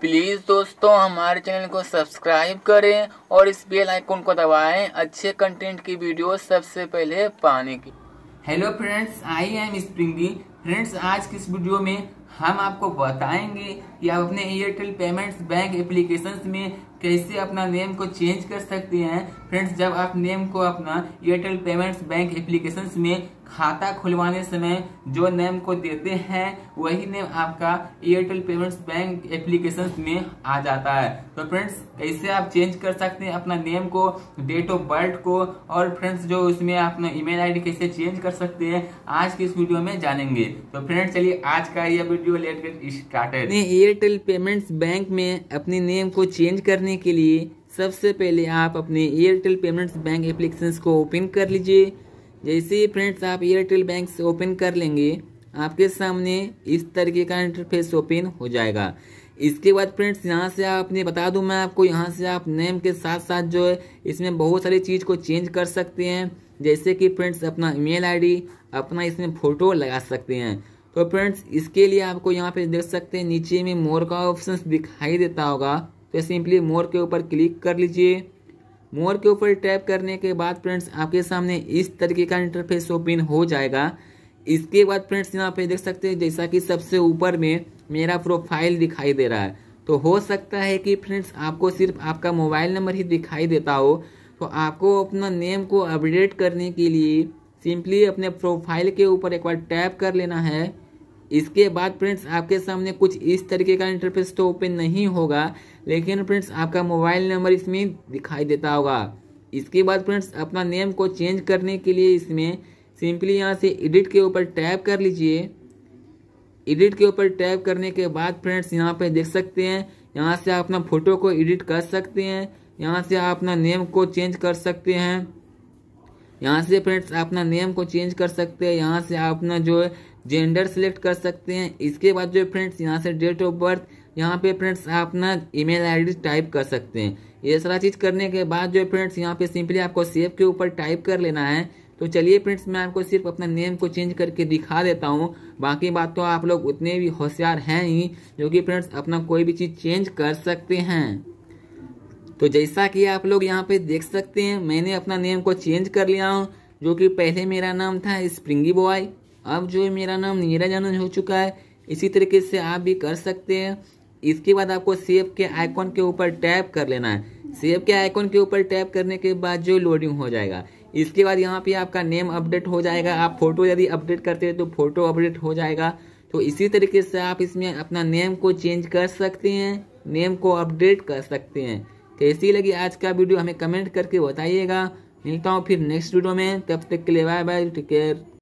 Please दोस्तों हमारे channel को सब्सक्राइब करें और इस बेल आइकन को दबाएं अच्छे कंटेंट की वीडियो सबसे पहले पाने की। Hello friends, I am Springy. Friends, आज की इस वीडियो में हम आपको बताएंगे कि आप अपने एयरटेल पेमेंट्स बैंक एप्लीकेशंस में कैसे अपना नेम को चेंज कर सकते हैं। फ्रेंड्स, जब आप नेम को अपना एयरटेल पेमेंट्स बैंक एप्लीकेशंस में खाता खुलवाने समय जो नेम को देते हैं वही नेम आपका एयरटेल पेमेंट्स बैंक एप्लीकेशंस में आ जाता है। तो फ्रेंड्स, कैसे आप चेंज कर सकते हैं अपना नेम को, डेट ऑफ बर्थ को, और फ्रेंड्स जो उसमें अपना ईमेल आईडी कैसे चेंज कर सकते हैं आज की इस वीडियो में जानेंगे। तो फ्रेंड्स, चलिए आज का यह video let get started. Airtel payments bank में अपने नेम को चेंज करने के लिए सबसे पहले आप अपने एयरटेल पेमेंट्स बैंक एप्लीकेशंस को ओपन कर लीजिए। जैसे ही फ्रेंड्स आप एयरटेल बैंक से ओपन कर लेंगे, आपके सामने इस तरीके का इंटरफेस ओपन हो जाएगा। इसके बाद फ्रेंड्स यहाँ से आपने बता दूं मैं आपको, यहाँ से आप नेम के साथ साथ जो है इसमें बहुत सारी चीज़ को चेंज कर सकते हैं। जैसे कि फ्रेंड्स अपना ईमेल आईडी, अपना इसमें फ़ोटो लगा सकते हैं। तो फ्रेंड्स, इसके लिए आपको यहाँ पे देख सकते हैं नीचे में मोर का ऑप्शन दिखाई देता होगा, तो सिंपली मोर के ऊपर क्लिक कर लीजिए। मोर के ऊपर टैप करने के बाद फ्रेंड्स आपके सामने इस तरीके का इंटरफेस ओपन हो जाएगा। इसके बाद फ्रेंड्स यहाँ पे देख सकते हैं जैसा कि सबसे ऊपर में मेरा प्रोफाइल दिखाई दे रहा है। तो हो सकता है कि फ्रेंड्स आपको सिर्फ आपका मोबाइल नंबर ही दिखाई देता हो। तो आपको अपना नेम को अपडेट करने के लिए सिंपली अपने प्रोफाइल के ऊपर एक बार टैप कर लेना है। इसके बाद फ्रेंड्स आपके सामने कुछ इस तरीके का इंटरफेस तो ओपन नहीं होगा, लेकिन फ्रेंड्स आपका मोबाइल नंबर इसमें दिखाई देता होगा। इसके बाद फ्रेंड्स अपना नेम को चेंज करने के लिए इसमें सिंपली यहाँ से एडिट के ऊपर टैप कर लीजिए। एडिट के ऊपर टैप करने के बाद फ्रेंड्स यहाँ पे देख सकते हैं, यहाँ से आप अपना फोटो को एडिट कर सकते हैं। यहाँ से आप अपना नेम को चेंज कर सकते हैं। यहाँ से फ्रेंड्स अपना नेम को चेंज कर सकते हैं। यहाँ से आप अपना जो है जेंडर सिलेक्ट कर सकते हैं। इसके बाद जो फ्रेंड्स यहाँ से डेट ऑफ बर्थ, यहाँ पे फ्रेंड्स आप अपना ईमेल आईडी टाइप कर सकते हैं। ये सारा चीज़ करने के बाद जो फ्रेंड्स यहाँ पे सिंपली आपको सेव के ऊपर टाइप कर लेना है। तो चलिए फ्रेंड्स, मैं आपको सिर्फ अपना नेम को चेंज करके दिखा देता हूँ। बाकी बात तो आप लोग उतने भी होशियार हैं ही जो कि फ्रेंड्स अपना कोई भी चीज़ चेंज कर सकते हैं। तो जैसा कि आप लोग यहाँ पे देख सकते हैं, मैंने अपना नेम को चेंज कर लिया हूँ। जो कि पहले मेरा नाम था स्प्रिंगी बॉय, अब जो है मेरा नाम नीरज आनंद हो चुका है। इसी तरीके से आप भी कर सकते हैं। इसके बाद आपको सेव के आइकॉन के ऊपर टैप कर लेना है। सेव के आइकॉन के ऊपर टैप करने के बाद जो लोडिंग हो जाएगा, इसके बाद यहाँ पे आपका नेम अपडेट हो जाएगा। आप फोटो यदि अपडेट करते हैं तो फोटो अपडेट हो जाएगा। तो इसी तरीके से आप इसमें अपना नेम को चेंज कर सकते हैं, नेम को अपडेट कर सकते हैं। कैसी लगी आज का वीडियो हमें कमेंट करके बताइएगा। मिलता हूँ फिर नेक्स्ट वीडियो में, तब तक के लिए बाय बाय, टेक केयर।